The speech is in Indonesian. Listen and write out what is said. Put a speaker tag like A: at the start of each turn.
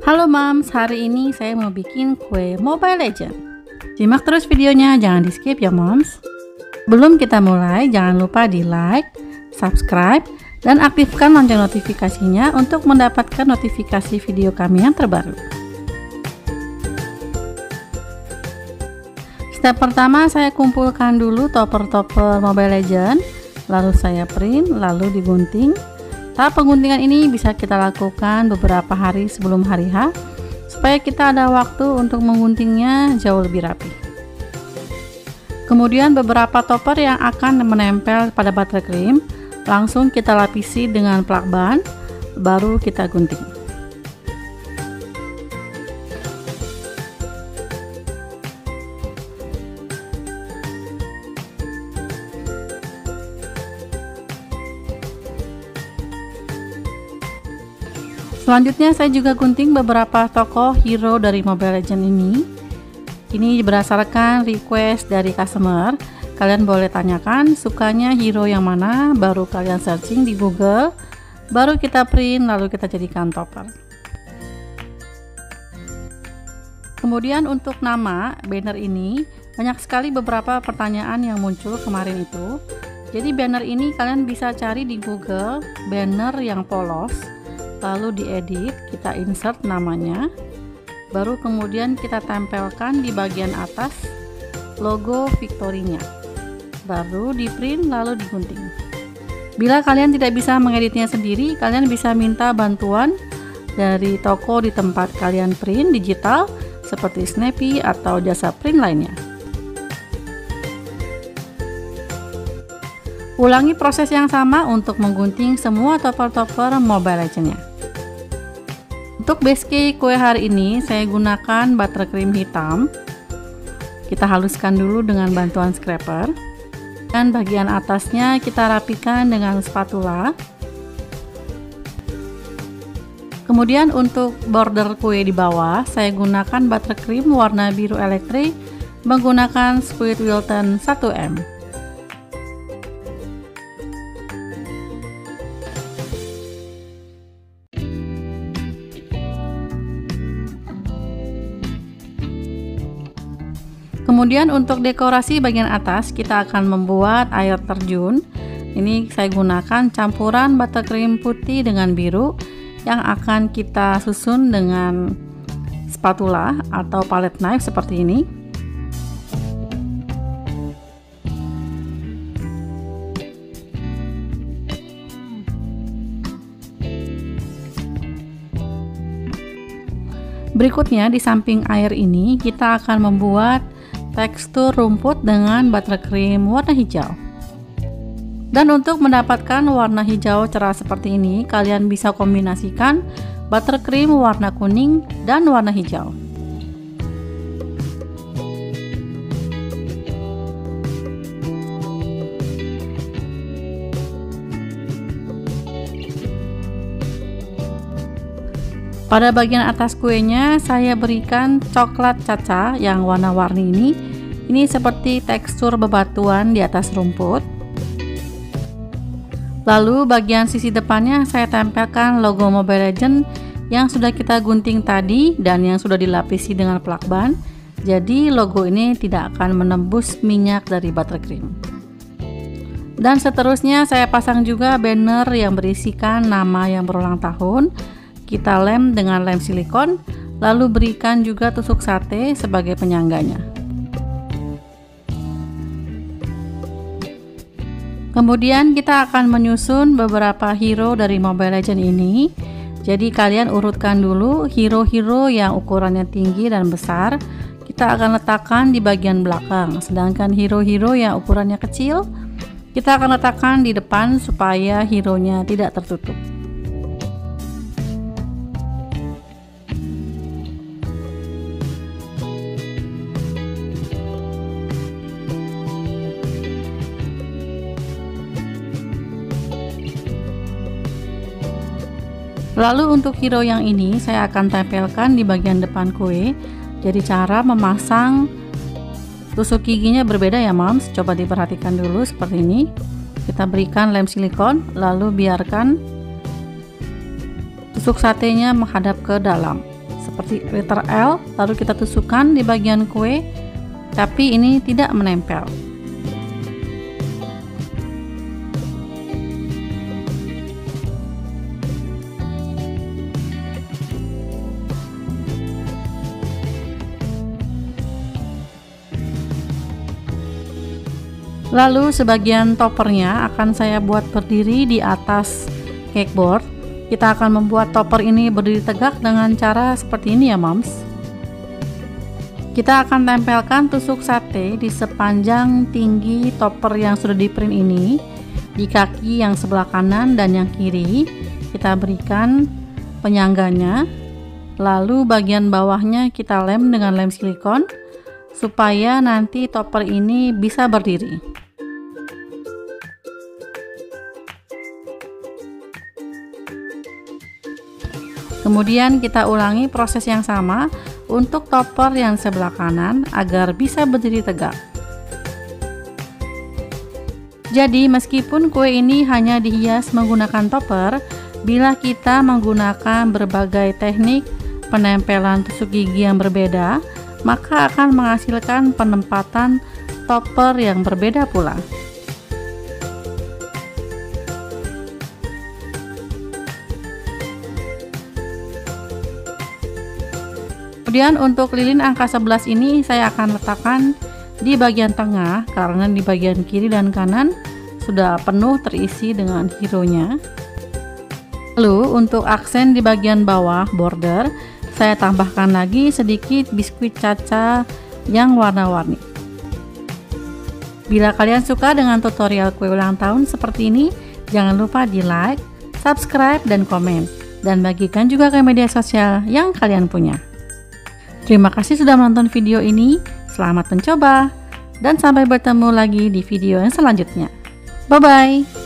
A: Halo Moms, hari ini saya mau bikin kue Mobile Legends. Simak terus videonya, jangan di skip ya Moms. Belum kita mulai, jangan lupa di like, subscribe, dan aktifkan lonceng notifikasinya untuk mendapatkan notifikasi video kami yang terbaru. Step pertama, saya kumpulkan dulu topper-topper Mobile Legends, lalu saya print, lalu digunting. Tahap pengguntingan ini bisa kita lakukan beberapa hari sebelum hari H, supaya kita ada waktu untuk mengguntingnya jauh lebih rapi. Kemudian beberapa topper yang akan menempel pada buttercream, langsung kita lapisi dengan plakban, baru kita gunting. Selanjutnya saya juga gunting beberapa tokoh hero dari Mobile Legends ini. Ini berdasarkan request dari customer. Kalian boleh tanyakan sukanya hero yang mana, baru kalian searching di Google, baru kita print, lalu kita jadikan topper. Kemudian untuk nama banner ini, banyak sekali beberapa pertanyaan yang muncul kemarin itu. Jadi banner ini kalian bisa cari di Google, banner yang polos, lalu diedit, kita insert namanya, baru kemudian kita tempelkan di bagian atas logo Victory-nya, baru di print lalu digunting. Bila kalian tidak bisa mengeditnya sendiri, kalian bisa minta bantuan dari toko di tempat kalian print digital seperti Snappy atau jasa print lainnya. Ulangi proses yang sama untuk menggunting semua topper-topper Mobile Legends-nya. Untuk base cake kue hari ini saya gunakan buttercream hitam. Kita haluskan dulu dengan bantuan scraper. Dan bagian atasnya kita rapikan dengan spatula. Kemudian untuk border kue di bawah saya gunakan buttercream warna biru elektrik menggunakan Squid Wilton 1M. Kemudian untuk dekorasi bagian atas kita akan membuat air terjun. Ini saya gunakan campuran buttercream putih dengan biru yang akan kita susun dengan spatula atau palette knife seperti ini. Berikutnya di samping air ini kita akan membuat tekstur rumput dengan buttercream warna hijau. Dan untuk mendapatkan warna hijau cerah seperti ini, kalian bisa kombinasikan buttercream warna kuning dan warna hijau. Pada bagian atas kuenya saya berikan coklat caca yang warna-warni ini. Ini seperti tekstur bebatuan di atas rumput. Lalu bagian sisi depannya saya tempelkan logo Mobile Legends yang sudah kita gunting tadi dan yang sudah dilapisi dengan plakban. Jadi logo ini tidak akan menembus minyak dari buttercream. Dan seterusnya saya pasang juga banner yang berisikan nama yang berulang tahun. Kita lem dengan lem silikon, lalu berikan juga tusuk sate sebagai penyangganya. Kemudian kita akan menyusun beberapa hero dari Mobile Legends ini. Jadi kalian urutkan dulu hero-hero yang ukurannya tinggi dan besar, kita akan letakkan di bagian belakang. Sedangkan hero-hero yang ukurannya kecil, kita akan letakkan di depan supaya hero-nya tidak tertutup. Lalu untuk hero yang ini saya akan tempelkan di bagian depan kue. Jadi cara memasang tusuk giginya berbeda ya Moms. Coba diperhatikan dulu seperti ini. Kita berikan lem silikon, lalu biarkan tusuk satenya menghadap ke dalam. seperti letter L, lalu kita tusukkan di bagian kue, tapi ini tidak menempel. Lalu sebagian toppernya akan saya buat berdiri di atas cakeboard. Kita akan membuat topper ini berdiri tegak dengan cara seperti ini ya moms. Kita akan tempelkan tusuk sate di sepanjang tinggi topper yang sudah di print ini. Di kaki yang sebelah kanan dan yang kiri kita berikan penyangganya. Lalu bagian bawahnya kita lem dengan lem silikon supaya nanti topper ini bisa berdiri. Kemudian kita ulangi proses yang sama untuk topper yang sebelah kanan agar bisa berdiri tegak. Jadi meskipun kue ini hanya dihias menggunakan topper, bila kita menggunakan berbagai teknik penempelan tusuk gigi yang berbeda, maka akan menghasilkan penempatan topper yang berbeda pula. Kemudian untuk lilin angka 11 ini saya akan letakkan di bagian tengah karena di bagian kiri dan kanan sudah penuh terisi dengan hero-nya. Lalu untuk aksen di bagian bawah border, saya tambahkan lagi sedikit biskuit caca yang warna-warni. Bila kalian suka dengan tutorial kue ulang tahun seperti ini, jangan lupa di like, subscribe, dan komen. Dan bagikan juga ke media sosial yang kalian punya. Terima kasih sudah menonton video ini, selamat mencoba, dan sampai bertemu lagi di video yang selanjutnya. Bye-bye!